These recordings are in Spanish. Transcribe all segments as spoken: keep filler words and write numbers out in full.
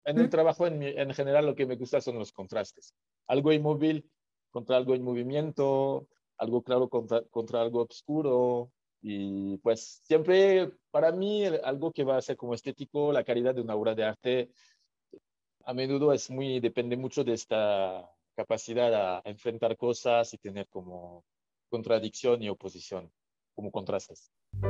en el trabajo, en, mi, en general, lo que me gusta son los contrastes. Algo inmóvil contra algo en movimiento, algo claro contra, contra algo oscuro. Y pues siempre, para mí, algo que va a ser como estético, la calidad de una obra de arte, a menudo es muy, depende mucho de esta capacidad a enfrentar cosas y tener como contradicción y oposición, como contrastes.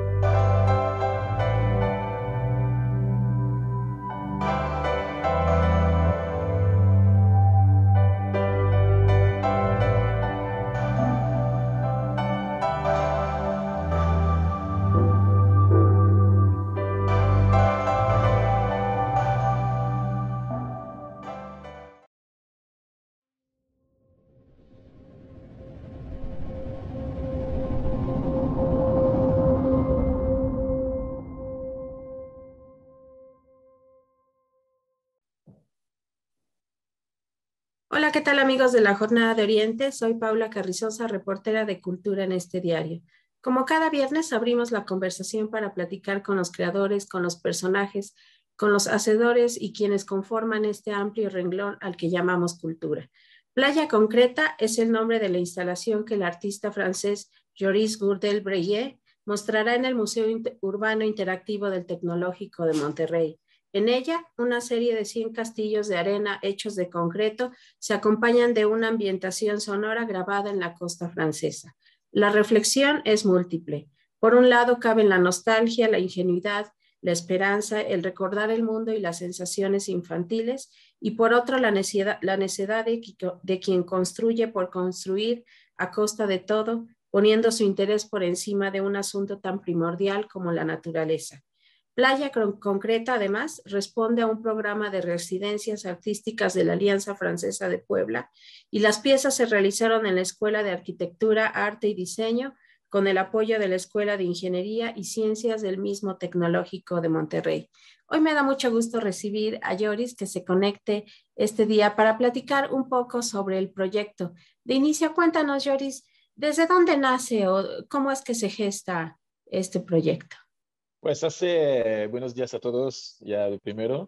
Hola, ¿qué tal amigos de la Jornada de Oriente? Soy Paula Carrizosa, reportera de Cultura en este diario. Como cada viernes abrimos la conversación para platicar con los creadores, con los personajes, con los hacedores y quienes conforman este amplio renglón al que llamamos cultura. Playa Concreta es el nombre de la instalación que el artista francés Joris Gurdel-Breillet mostrará en el Museo Urbano Interactivo del Tecnológico de Monterrey. En ella, una serie de cien castillos de arena hechos de concreto se acompañan de una ambientación sonora grabada en la costa francesa. La reflexión es múltiple. Por un lado, caben la nostalgia, la ingenuidad, la esperanza, el recordar el mundo y las sensaciones infantiles, y por otro, la necedad, la necedad de, de quien construye por construir a costa de todo, poniendo su interés por encima de un asunto tan primordial como la naturaleza. Playa Concreta, además, responde a un programa de residencias artísticas de la Alianza Francesa de Puebla y las piezas se realizaron en la Escuela de Arquitectura, Arte y Diseño con el apoyo de la Escuela de Ingeniería y Ciencias del mismo Tecnológico de Monterrey. Hoy me da mucho gusto recibir a Joris que se conecte este día para platicar un poco sobre el proyecto. De inicio, cuéntanos, Joris, ¿desde dónde nace o cómo es que se gesta este proyecto? Pues hace, buenos días a todos, ya de primero.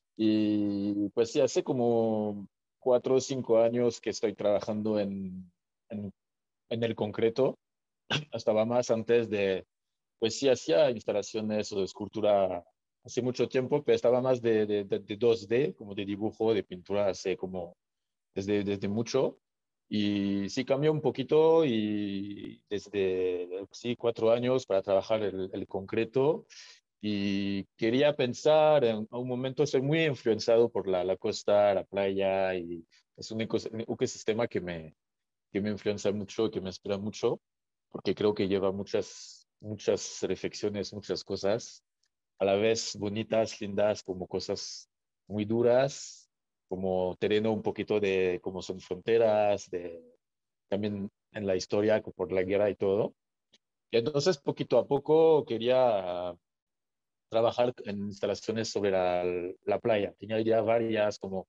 Y pues sí, hace como cuatro o cinco años que estoy trabajando en, en, en el concreto. Estaba más antes de, pues sí, hacía instalaciones o de escultura hace mucho tiempo, pero estaba más de, de, de, de dos D, como de dibujo, de pintura, hace como desde, desde mucho. Y sí cambió un poquito y desde, sí, cuatro años para trabajar el, el concreto. Y quería pensar, en un momento soy muy influenciado por la, la costa, la playa, y es un, eco, un ecosistema que me, que me influencia mucho, que me inspira mucho, porque creo que lleva muchas, muchas reflexiones, muchas cosas, a la vez bonitas, lindas, como cosas muy duras, como terreno un poquito de cómo son fronteras, de, también en la historia por la guerra y todo. Y entonces, poquito a poco, quería trabajar en instalaciones sobre la, la playa. Tenía ya varias como...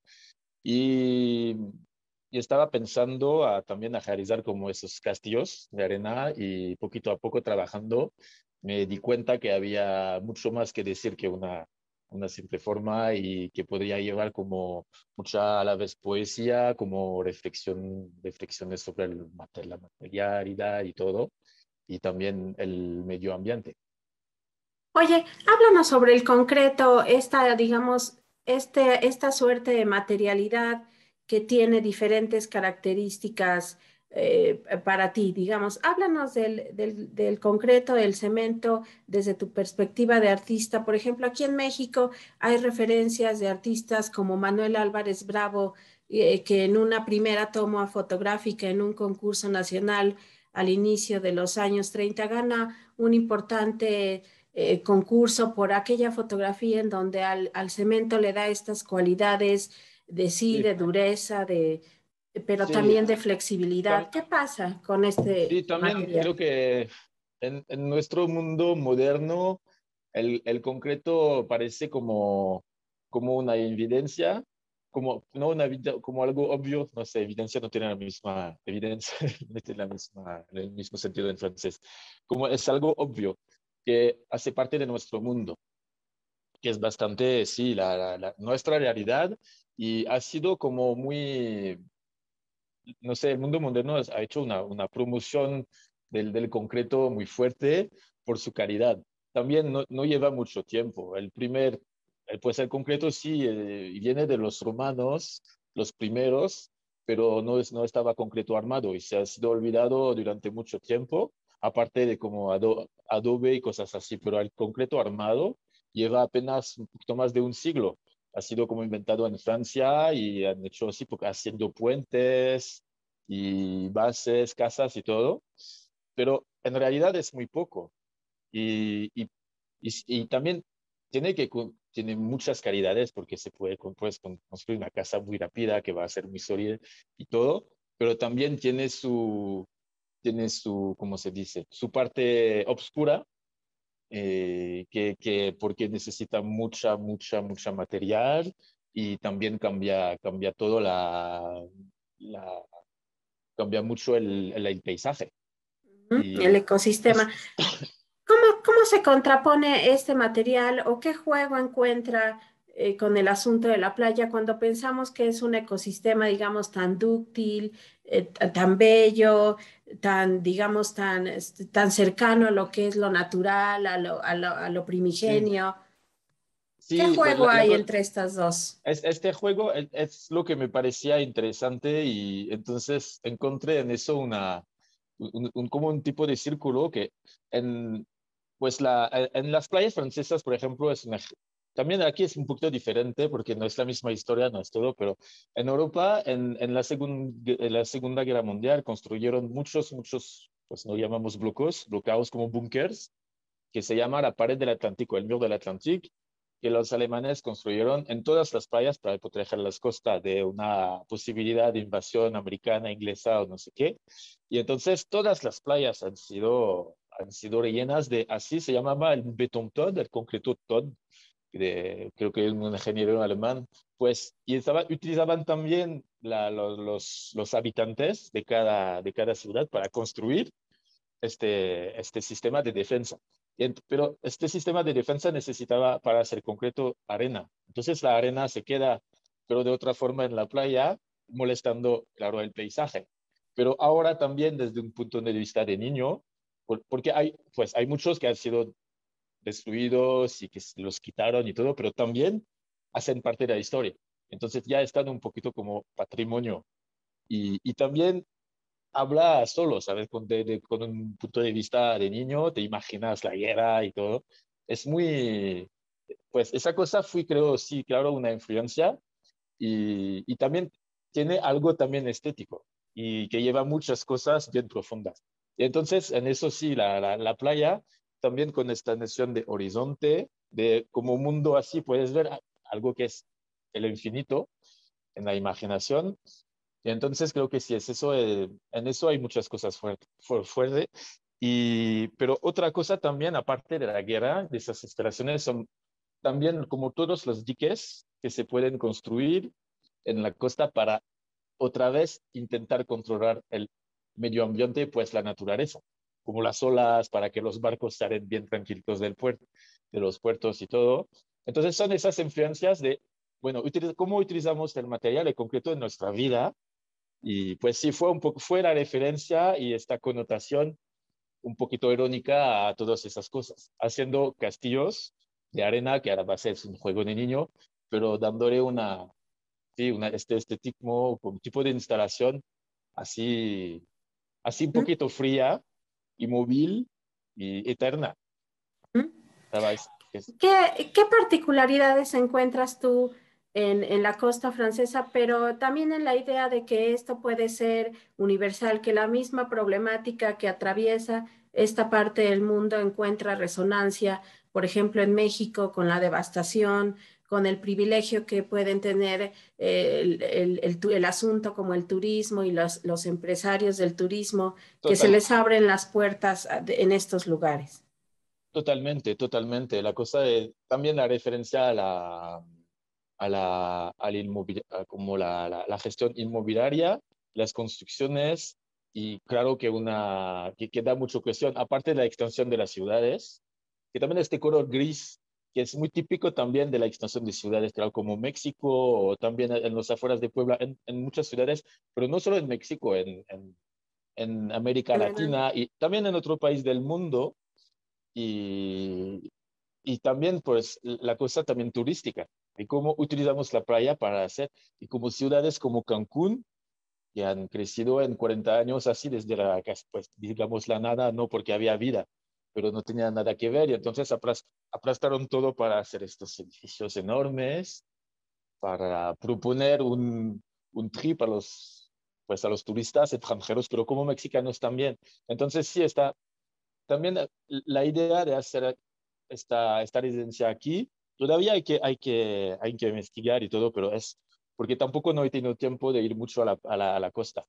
Y, y estaba pensando a, también a realizar como esos castillos de arena y poquito a poco trabajando me di cuenta que había mucho más que decir que una, una simple forma y que podría llevar como mucha a la vez poesía, como reflexión, reflexiones sobre el, la materialidad y todo, y también el medio ambiente. Oye, háblanos sobre el concreto, esta, digamos, este, esta suerte de materialidad que tiene diferentes características eh, para ti, digamos. Háblanos del, del, del concreto, del cemento, desde tu perspectiva de artista. Por ejemplo, aquí en México hay referencias de artistas como Manuel Álvarez Bravo, eh, que en una primera toma fotográfica en un concurso nacional al inicio de los años treinta gana un importante eh, concurso por aquella fotografía en donde al, al, cemento le da estas cualidades de sí, Sí, de dureza, de, pero sí, también de flexibilidad. tam, ¿Qué pasa con este sí, también material? creo que en, en nuestro mundo moderno el, el concreto parece como, como una evidencia, como, no una, como algo obvio, no sé, evidencia no tiene la misma evidencia, no tiene la misma, el mismo sentido en francés, como es algo obvio que hace parte de nuestro mundo. que es bastante, sí, la, la, la, nuestra realidad y ha sido como muy, no sé, el mundo moderno ha hecho una, una promoción del, del concreto muy fuerte por su calidad. También no, no lleva mucho tiempo. El primer, eh, pues el concreto sí eh, viene de los romanos, los primeros, pero no, es, no estaba concreto armado y se ha sido olvidado durante mucho tiempo, aparte de como ado, Adobe y cosas así, pero el concreto armado lleva apenas un poquito más de un siglo. Ha sido como inventado en Francia y han hecho así, porque haciendo puentes y bases, casas y todo, pero en realidad es muy poco. Y, y, y, y también tiene, que, tiene muchas calidades porque se puede pues, construir una casa muy rápida que va a ser muy sólida y todo, pero también tiene su, tiene su, ¿cómo se dice? Su parte oscura, eh, que, que porque necesita mucha, mucha, mucha material y también cambia, cambia todo la, la cambia mucho el, el, el paisaje. Ujú, el Y ecosistema. es, ¿Cómo, cómo se contrapone este material o qué juego encuentra eh, con el asunto de la playa cuando pensamos que es un ecosistema, digamos, tan dúctil, eh, ta- tan bello, tan, digamos, tan, este, tan cercano a lo que es lo natural, a lo, a lo, a lo sí, primigenio? ¿Qué sí, pues juego la, la, hay entre estas dos? es, este juego es, es, lo que me parecía interesante y entonces encontré en eso una, un, un, como un tipo de círculo que en, pues la, en las playas francesas, por ejemplo, es una, también aquí es un poquito diferente porque no es la misma historia, no es todo, pero en Europa, en, en, la, segun, en la Segunda Guerra Mundial, construyeron muchos, muchos, pues no llamamos blocos, bloqueados como búnkers, que se llama la pared del Atlántico, el muro del Atlántico, que los alemanes construyeron en todas las playas para proteger las costas de una posibilidad de invasión americana, inglesa o no sé qué. Y entonces todas las playas han sido, han sido rellenas de, así se llamaba el betón Todd, el concreto Todd, de, creo que es un ingeniero alemán, pues, y estaba, utilizaban también la, los, los, los, habitantes de cada, de cada ciudad para construir este, este sistema de defensa. Pero este sistema de defensa necesitaba, para ser concreto, arena. Entonces la arena se queda, pero de otra forma en la playa, molestando, claro, el paisaje. Pero ahora también desde un punto de vista de niño, porque hay, pues, hay muchos que han sido destruidos y que los quitaron y todo, pero también hacen parte de la historia. Entonces ya están un poquito como patrimonio. Y, y también habla solo, ¿sabes? Con, de, de, con un punto de vista de niño, te imaginas la guerra y todo. Es muy, pues esa cosa fui, creo, sí, claro, una influencia y, y también tiene algo también estético y que lleva muchas cosas bien profundas. Y entonces, en eso sí, la, la, la playa, también con esta noción de horizonte, de como un mundo así, puedes ver algo que es el infinito en la imaginación y entonces creo que sí, es eso, eh, en eso hay muchas cosas fuertes. Fuerte. Y, pero otra cosa también, aparte de la guerra, de esas instalaciones, son también como todos los diques que se pueden construir en la costa para otra vez intentar controlar el medio ambiente, pues la naturaleza, como las olas, para que los barcos salen bien tranquilos del puerto, de los puertos y todo. Entonces son esas influencias de, bueno, utiliz cómo utilizamos el material en concreto en nuestra vida y pues sí, fue un poco, fue la referencia y esta connotación un poquito irónica a todas esas cosas, haciendo castillos de arena, que ahora va a ser un juego de niño, pero dándole una, sí, una, este estético, un tipo de instalación así, así un poquito fría y móvil y eterna. ¿Mm? ¿Sabes? Es ¿Qué, qué particularidades encuentras tú en, en la costa francesa, pero también en la idea de que esto puede ser universal, que la misma problemática que atraviesa esta parte del mundo encuentra resonancia, por ejemplo, en México, con la devastación, con el privilegio que pueden tener eh, el, el, el, el asunto como el turismo y los, los empresarios del turismo, que se total, les abren las puertas en estos lugares? totalmente, totalmente. La cosa de, también la referencia a la, a la, al inmobil- a como la, la, la gestión inmobiliaria, las construcciones y claro que una que, que da mucha cuestión, aparte de la extensión de las ciudades, que también este color gris que es muy típico también de la extensión de ciudades, claro, como México o también en los afueras de Puebla, en, en muchas ciudades, pero no solo en México, en, en, en América Latina y también en otro país del mundo. Y, y también, pues, la cosa también turística, y cómo utilizamos la playa para hacer, y como ciudades como Cancún, que han crecido en cuarenta años así desde la, pues, digamos, la nada, no porque había vida, pero no tenía nada que ver, y entonces aplas- aplastaron todo para hacer estos edificios enormes, para proponer un, un trip a los, pues, a los turistas extranjeros, pero como mexicanos también. Entonces sí, está también eh, la idea de hacer esta, esta residencia aquí, todavía hay que, hay, que, hay que investigar y todo, pero es porque tampoco no he tenido tiempo de ir mucho a la, a la, a la costa.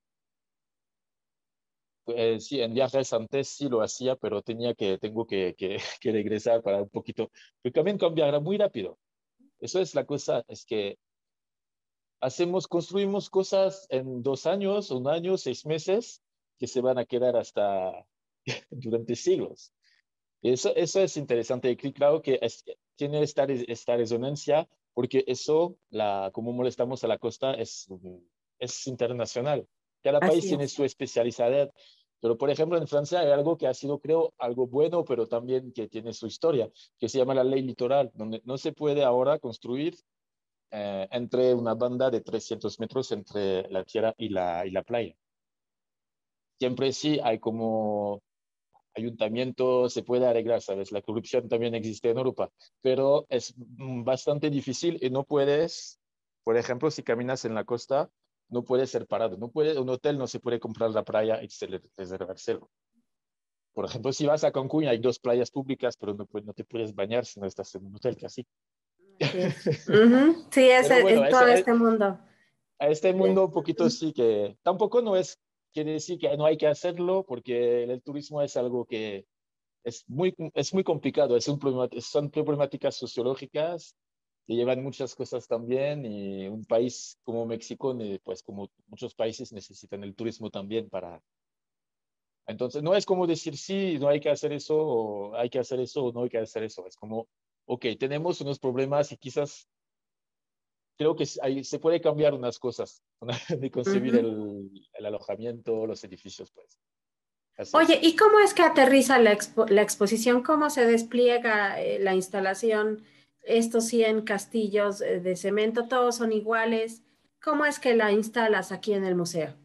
Eh, sí, en viajes antes sí lo hacía, pero tenía que, tengo que, que, que regresar para un poquito, pero también cambiará muy rápido. Eso es la cosa, es que hacemos, construimos cosas en dos años, un año, seis meses, que se van a quedar hasta durante siglos. Eso, eso es interesante y claro que es, tiene esta, esta resonancia porque eso, la, como molestamos a la costa, es, es internacional. Cada país Así tiene es. su especialidad, pero por ejemplo en Francia hay algo que ha sido, creo, algo bueno, pero también que tiene su historia, que se llama la ley litoral, donde no se puede ahora construir eh, entre una banda de trescientos metros entre la tierra y la, y la playa. Siempre sí hay como ayuntamiento se puede arreglar, ¿sabes? La corrupción también existe en Europa, pero es bastante difícil y no puedes, por ejemplo, si caminas en la costa, no puedes ser parado, no puede, un hotel no se puede comprar la playa y reservárselo. Por ejemplo, si vas a Cancún, hay dos playas públicas, pero no, no te puedes bañar si no estás en un hotel casi. Así es. Ujú. Sí, es, Pero bueno, es eso, todo este mundo. a este De- mundo un poquito ujú. sí que tampoco no es quiere decir que no hay que hacerlo porque el turismo es algo que es muy, es muy complicado, es un problema, son problemáticas sociológicas que llevan muchas cosas también y un país como México, pues como muchos países necesitan el turismo también para... Entonces, no es como decir sí, no hay que hacer eso, o hay que hacer eso, o no hay que hacer eso. Es como, ok, tenemos unos problemas y quizás creo que hay, se puede cambiar unas cosas de concebir Ujú. el, el alojamiento, los edificios, pues. Así Oye, es. ¿y cómo es que aterriza la, expo- la exposición? ¿Cómo se despliega eh, la instalación? Estos cien castillos eh, de cemento, todos son iguales. ¿Cómo es que la instalas aquí en el museo?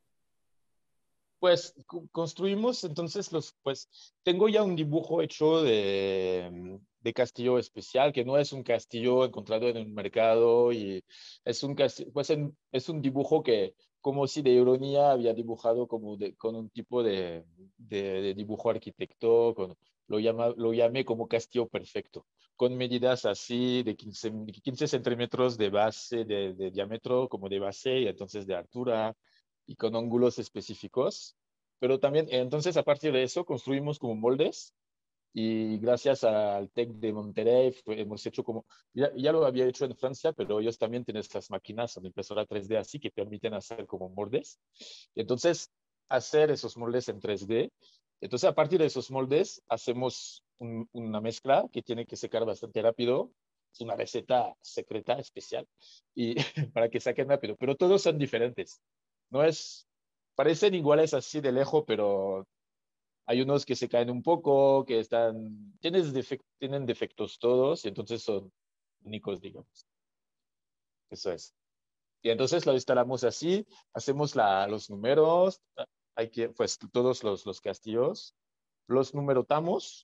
Pues co- construimos entonces los, pues tengo ya un dibujo hecho de, de castillo especial, que no es un castillo encontrado en un mercado y es un castillo, pues en- es un dibujo que como si de ironía había dibujado como de, con un tipo de, de, de dibujo arquitecto, con, lo, llama, lo llamé como castillo perfecto, con medidas así de quince quince centímetros de base, de, de diámetro como de base y entonces de altura y con ángulos específicos. Pero también, entonces, a partir de eso, construimos como moldes y gracias al TEC de Monterrey fue, hemos hecho como, ya, ya, lo había hecho en Francia, pero ellos también tienen estas máquinas de impresora tres D así que permiten hacer como moldes. Y entonces, hacer esos moldes en tres D. Entonces, a partir de esos moldes, hacemos un, una mezcla que tiene que secar bastante rápido. Es una receta secreta especial y para que saquen rápido, pero todos son diferentes. No es, parecen iguales así de lejos, pero hay unos que se caen un poco, que están, tienes defect, tienen defectos todos y entonces son únicos, digamos. Eso es. Y entonces lo instalamos así, hacemos la, los números, hay que, pues todos los, los castillos, los numerotamos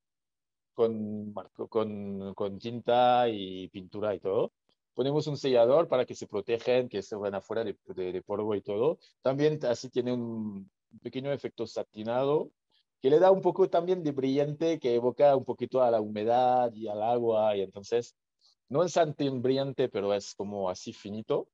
con, marco, con, con tinta y pintura y todo. Ponemos un sellador para que se protejan, que se van afuera de, de, de polvo y todo. También así tiene un pequeño efecto satinado que le da un poco también de brillante, que evoca un poquito a la humedad y al agua. Y entonces, no es tan brillante, pero es como así finito.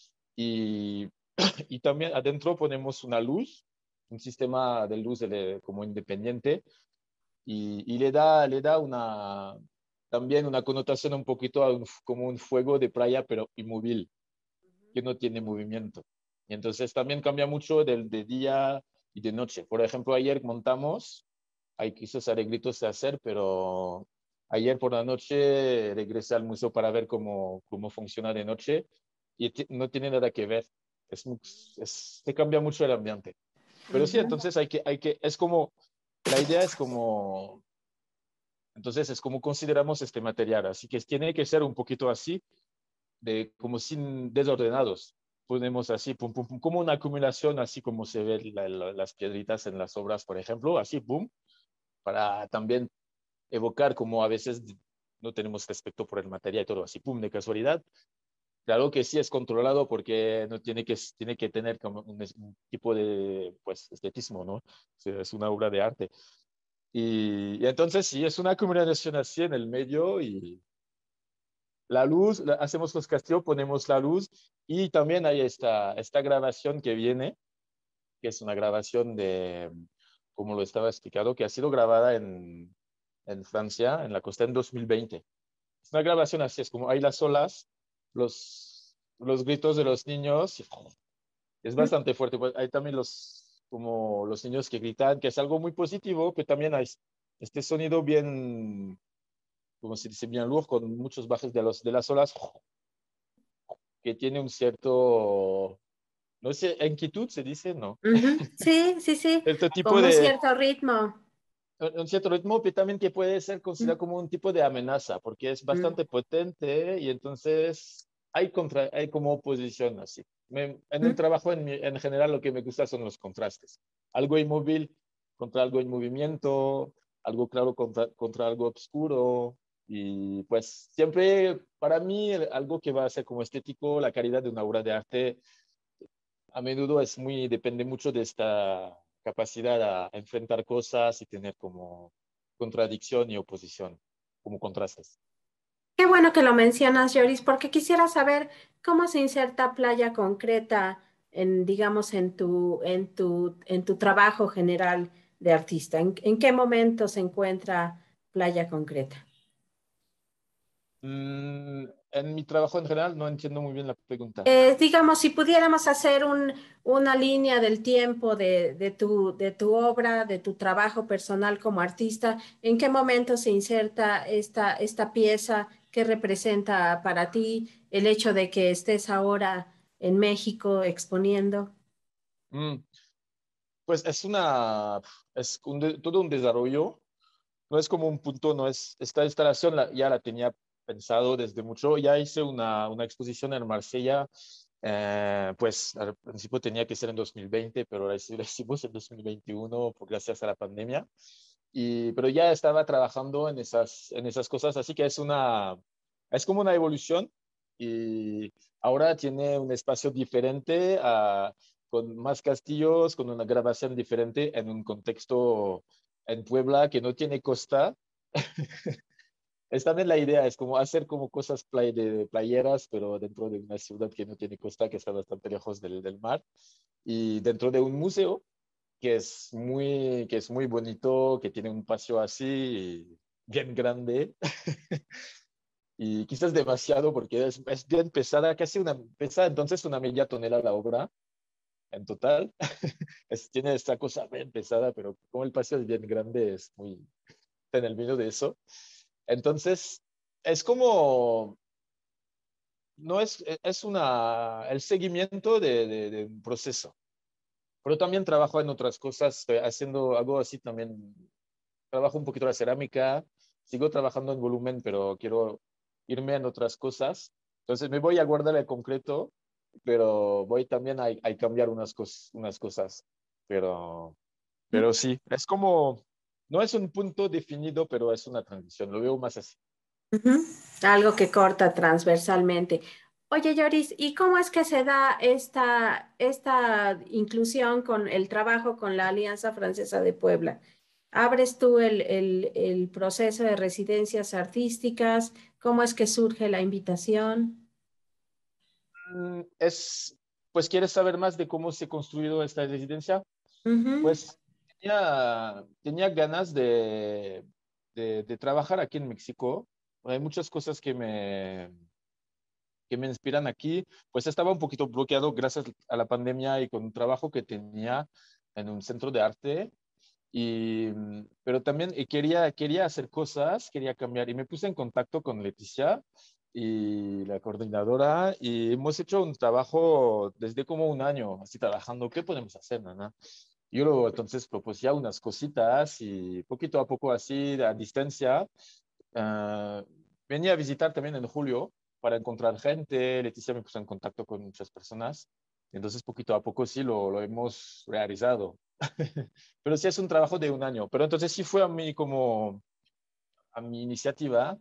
Y, y también adentro ponemos una luz, un sistema de luz de, como independiente y, y le da, le da una, también una connotación un poquito a un, como un fuego de playa, pero inmóvil, que no tiene movimiento. Y entonces también cambia mucho del de día y de noche. Por ejemplo, ayer montamos, hay quizás arreglitos de hacer, pero ayer por la noche regresé al museo para ver cómo, cómo funciona de noche y no tiene nada que ver. Es, es, se cambia mucho el ambiente. Pero sí, Ujú. entonces hay que, hay que, es como, la idea es como, entonces es como consideramos este material. Así que tiene que ser un poquito así, de como sin desordenados. Ponemos así, pum, pum, pum, como una acumulación, así como se ven la, la, las piedritas en las obras, por ejemplo, así, pum, para también evocar como a veces no tenemos respeto por el material y todo así, pum, de casualidad. Claro que sí es controlado porque no tiene que, tiene que tener como un, un tipo de, pues, estetismo, ¿no? O sea, es una obra de arte. Y, y entonces sí, es una acumulación así en el medio y la luz, la, hacemos los castillos, ponemos la luz y también hay esta, esta grabación que viene, que es una grabación de, como lo estaba explicado, que ha sido grabada en, en Francia, en la costa en dos mil veinte. Es una grabación así, es como hay las olas, los, los gritos de los niños, es bastante fuerte. Pues hay también los, como los niños que gritan, que es algo muy positivo, pero también hay este sonido bien, como se dice, bien lourd, con muchos bajes de, los, de las olas, que tiene un cierto, no sé, inquietud se dice, ¿no? Ujú. Sí, sí, sí, Este tipo como un de, cierto ritmo. un cierto ritmo, pero también que puede ser considerado como un tipo de amenaza, porque es Mm, bastante potente y entonces hay, contra, hay como oposición así. Me, en el mm. trabajo en, mi, en general lo que me gusta son los contrastes. Algo inmóvil contra algo en movimiento, algo claro contra, contra algo oscuro. Y pues siempre para mí el, algo que va a ser como estético, la calidad de una obra de arte a menudo es muy, depende mucho de esta capacidad a enfrentar cosas y tener como contradicción y oposición, como contrastes. Qué bueno que lo mencionas, Joris, porque quisiera saber cómo se inserta playa concreta en, digamos, en tu, en tu, en tu trabajo general de artista. ¿En, en qué momento se encuentra playa concreta? Mm, en mi trabajo en general no entiendo muy bien la pregunta. Eh, digamos, si pudiéramos hacer un, una línea del tiempo de, de tu, de tu obra, de tu trabajo personal como artista, ¿en qué momento se inserta esta, esta pieza que representa para ti el hecho de que estés ahora en México exponiendo? Mm, pues es una, es un de- todo un desarrollo, no es como un punto, no es, esta instalación la- ya la tenía pensado desde mucho, ya hice una, una exposición en Marsella, eh, pues al principio tenía que ser en dos mil veinte, pero la hice- la hicimos en dos mil veintiuno por, gracias a la pandemia, y, pero ya estaba trabajando en esas, en esas cosas, así que es una, es como una evolución y ahora tiene un espacio diferente, a, con más castillos, con una grabación diferente en un contexto en Puebla que no tiene costa. Es también la idea, es como hacer como cosas play de playeras, pero dentro de una ciudad que no tiene costa, que está bastante lejos del, del mar, y dentro de un museo que es muy, que es muy bonito, que tiene un paseo así bien grande y quizás demasiado porque es, es bien pesada, casi una pesa entonces una media tonelada la obra en total. Es, tiene esta cosa bien pesada, pero como el paseo es bien grande, es muy en el medio de eso. Entonces, es como, no es, es una, el seguimiento de, de, de un proceso. Pero también trabajo en otras cosas, estoy haciendo algo así también, trabajo un poquito la cerámica, sigo trabajando en volumen, pero quiero irme en otras cosas. Entonces me voy a guardar el concreto, pero voy también a, a cambiar unas, cos, unas cosas. Pero, pero sí, es como, no es un punto definido, pero es una transición, lo veo más así. Ujú. Algo que corta transversalmente. Oye, Yoris, ¿y cómo es que se da esta, esta inclusión con el trabajo con la Alianza Francesa de Puebla? ¿Abres tú el, el, el proceso de residencias artísticas? ¿Cómo es que surge la invitación? Mm, Es, pues, ¿quieres saber más de cómo se ha construido esta residencia? Ujú. Pues tenía, tenía ganas de, de, de trabajar aquí en México. Hay muchas cosas que me, que me inspiran aquí. Pues estaba un poquito bloqueado gracias a la pandemia y con un trabajo que tenía en un centro de arte. Y, pero también quería, quería hacer cosas, quería cambiar y me puse en contacto con Leticia y la coordinadora y hemos hecho un trabajo desde como un año, así trabajando, ¿qué podemos hacer, Nana? Yo luego entonces propuse unas cositas y poquito a poco así a distancia. Uh, venía a visitar también en julio para encontrar gente, Leticia me puso en contacto con muchas personas, entonces poquito a poco sí lo, lo hemos realizado. Pero sí es un trabajo de un año, pero entonces sí fue a mí como a mi iniciativa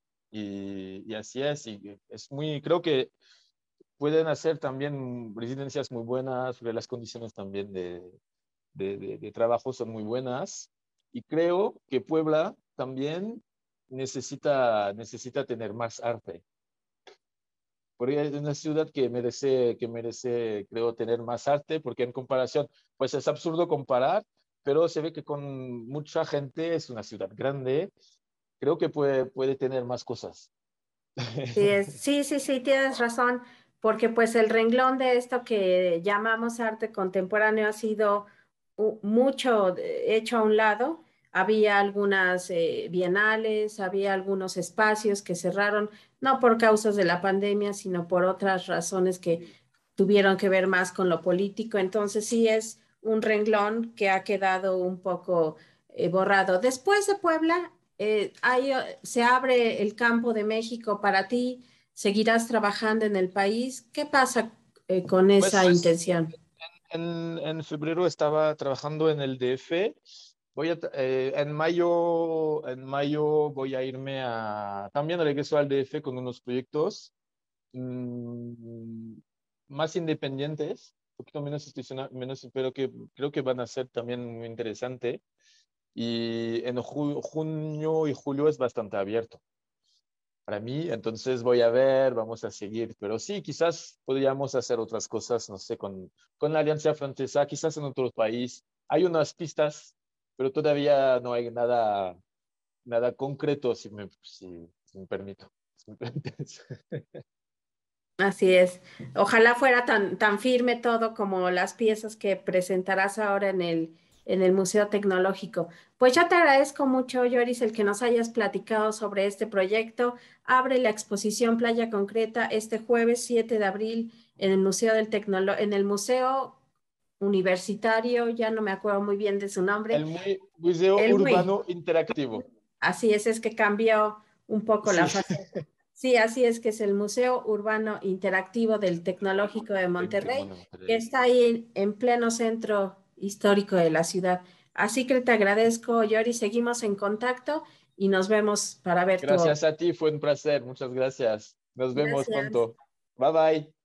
y, y así es, y es muy, creo que pueden hacer también residencias muy buenas, las condiciones también de, de, de, de trabajo son muy buenas y creo que Puebla también necesita, necesita tener más arte. Porque es una ciudad que merece, que merece, creo, tener más arte, porque en comparación, pues es absurdo comparar, pero se ve que con mucha gente es una ciudad grande, creo que puede, puede tener más cosas. Sí, es- sí, sí, sí, tienes razón, porque pues el renglón de esto que llamamos arte contemporáneo ha sido u- mucho de- hecho a un lado. Había algunas eh, bienales, había algunos espacios que cerraron, no por causas de la pandemia, sino por otras razones que tuvieron que ver más con lo político. Entonces sí es un renglón que ha quedado un poco eh, borrado. Después de Puebla, eh, hay, eh, se abre el campo de México para ti, seguirás trabajando en el país. ¿Qué pasa eh, con esa Pues intención? en, en febrero estaba trabajando en el D F. Voy a, eh, en mayo, en mayo voy a irme a, también regreso al D F con unos proyectos mmm, más independientes, un poquito menos institucional, menos, pero que creo que van a ser también muy interesante. Y en ju junio y julio es bastante abierto para mí, entonces voy a ver, vamos a seguir, pero sí, quizás podríamos hacer otras cosas, no sé, con, con la Alianza Francesa, quizás en otro país. Hay unas pistas, pero todavía no hay nada, nada concreto, si me, si, si me permito. Si me permites. Así es. Ojalá fuera tan, tan firme todo como las piezas que presentarás ahora en el, en el Museo Tecnológico. Pues yo te agradezco mucho, Yoris, el que nos hayas platicado sobre este proyecto. Abre la exposición Playa Concreta este jueves siete de abril en el Museo del Tecnolo- en el Museo Universitario, ya no me acuerdo muy bien de su nombre, El muy, Museo el M U I. Urbano Interactivo. Así es, es que cambió un poco Sí. la fase. Sí, así es que es el Museo Urbano Interactivo del Tecnológico de Monterrey, que está ahí en pleno centro histórico de la ciudad. Así que te agradezco, Yori. Seguimos en contacto y nos vemos para ver tu obra. Gracias a ti, fue un placer. Muchas gracias. Nos vemos Gracias. pronto. Bye bye.